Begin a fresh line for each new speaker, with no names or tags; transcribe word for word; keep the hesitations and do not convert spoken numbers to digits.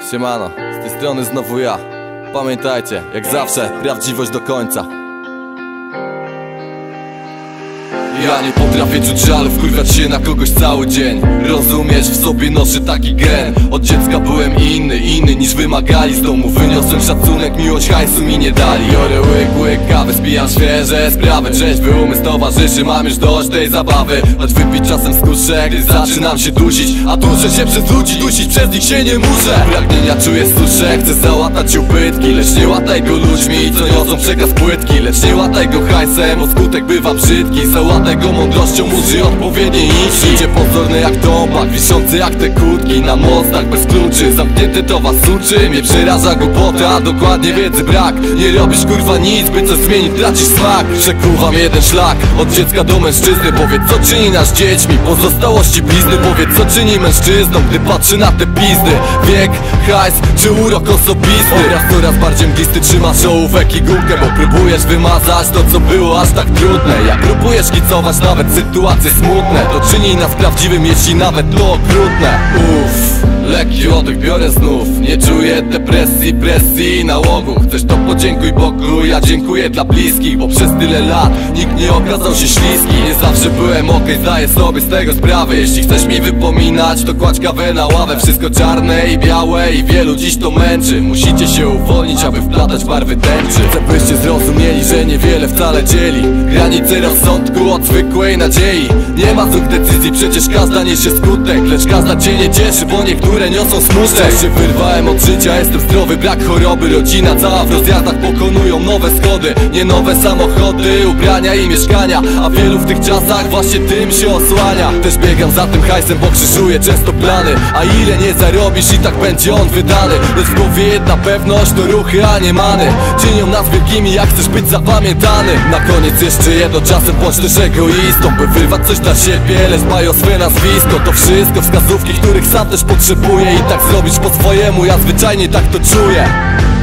Siemano, z tej strony znowu ja. Pamiętajcie, jak zawsze, prawdziwość do końca. Ja nie potrafię czuć żalu, wkurwiać się na kogoś cały dzień. Rozumiesz, w sobie noszę taki gen. Od dziecka byłem inny, inny niż wymagali. Z domu wyniosłem szacunek, miłość, hajsu mi nie dali. Biorę łyk, łyk kawy, spijam świeże sprawy. Trzeźwy umysł towarzyszy, mam już dość tej zabawy. Choć wypić czasem skuszę, gdy zaczynam się dusić. A duszę się przez ludzi, dusić przez nich się nie muszę. Pragnienia czuję suszę, chcę załatać ubytki. Lecz nie łataj go ludźmi, co niosą przekaz płytki. Lecz nie łataj go hajsem, bo skutek bywa brzydki. Załataj go mądrością, użyj odpowiedniej nici. Idzie pozorny jak dąbak, wiszący jak te kłódki. Na mostach bez kluczy, zamknięty to was uczy. Mnie przeraża głupota, a dokładnie wiedzy brak. Nie robisz kurwa nic, by coś zmienić, tracisz smak. Przekuwam jeden szlak, od dziecka do mężczyzny. Powiedz, co czyni nas dziećmi, pozostałości blizny. Powiedz, co czyni mężczyzną, gdy patrzy na te pizdy. Wiek, hajs czy urok osobisty. Oraz coraz bardziej mglisty, trzymasz ołówek i gumkę, bo próbujesz wymazać to, co było aż tak trudne. Jak próbujesz kicować nawet sytuacje smutne, to czyni nas prawdziwym, jeśli nawet to okrutne. Uff, lekki oddech biorę znów. Nie czuję depresji, presji, nałogu. Chcesz to podziękuj Bogu, ja dziękuję dla bliskich. Bo przez tyle lat nikt nie okazał się śliski. Nie zawsze byłem okej, zdaję sobie z tego sprawę. Jeśli chcesz mi wypominać, to kładź kawę na ławę. Wszystko czarne i białe i wielu dziś to męczy. Musicie się uwolnić, aby wplatać barwy tęczy. Chcę byście zrozumieli, że niewiele wcale dzieli granice rozsądku od zwykłej nadziei. Nie ma złych decyzji, przecież każda niesie skutek. Lecz każda cię nie cieszy, bo niektóre niosą smutek. Się wyrwałem od życia, jestem zdrowy, brak choroby. Rodzina cała w rozjazdach, pokonują nowe schody. Nie nowe samochody, ubrania i mieszkania. A wielu w tych czasach właśnie tym się osłania. Też biegam za tym hajsem, bo krzyżuję często plany. A ile nie zarobisz, i tak będzie on wydany. Lecz w głowie jedna pewność, to ruchy, a nie many. Czynią nas wielkimi, jak chcesz być zapamiętany. Na koniec jeszcze jedno, czasem bądź też egoistą, by wyrwać coś dla siebie, lecz dbaj o swe nazwisko. To wszystko wskazówki, których sam też potrzebuję. I tak zrobić po swojemu, ja zwyczajnie tak to czuję.